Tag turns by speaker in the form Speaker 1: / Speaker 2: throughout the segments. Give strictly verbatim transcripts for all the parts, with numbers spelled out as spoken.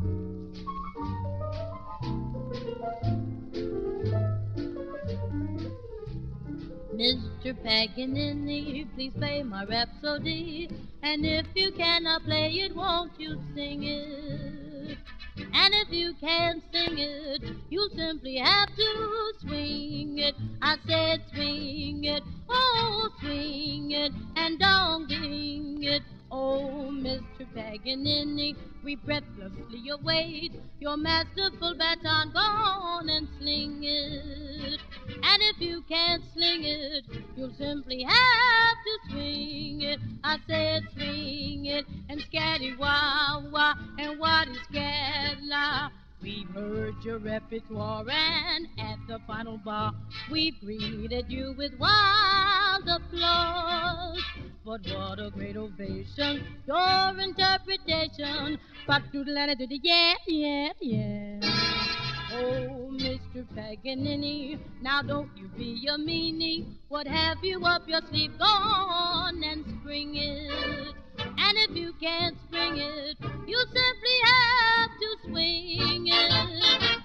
Speaker 1: Mister Paganini, please play my rhapsody. And if you cannot play it, won't you sing it? And if you can't sing it, you simply have to swing it. I said swing it, oh swing it, and don't ding it. Oh, Mister Paganini, we breathlessly await your masterful baton. Go on and sling it. And if you can't sling it, you'll simply have to swing it. I said swing it, and scatty wah wah, and what is scatla? We've heard your repertoire, and at the final bar, we've greeted you with wild applause. But what a great ovation, your interpretation. But doodle do the yeah, yeah, yeah. Oh, Mister Paganini, now don't you be a meanie. What have you up your sleeve? Go on and spring it. And if you can't spring it, you simply have to swing it.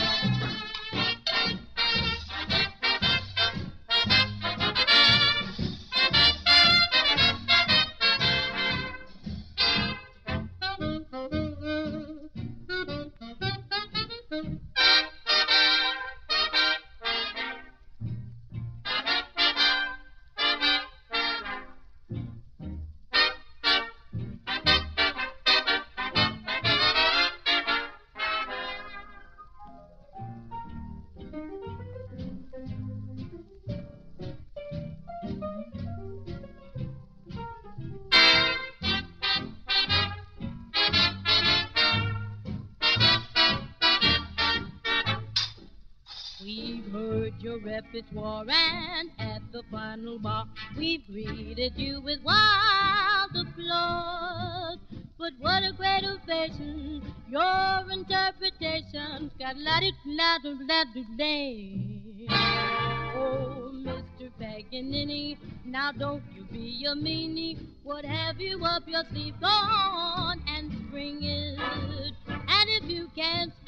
Speaker 1: We've heard your repertoire, and at the final bar, we've greeted you with wild applause. But what a great ovation, your interpretation. Got la di la di la di day. Oh, Mister Paganini, now don't you be a meanie. What have you up your sleeve? Go on and spring it. And if you can't